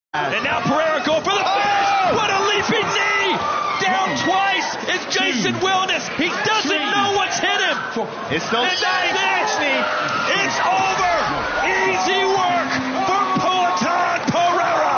And now Pereira going for the finish. What a leaping knee! Down twice is Jason Wellness. He doesn't know what's hit him. It's still and that's it. It's over.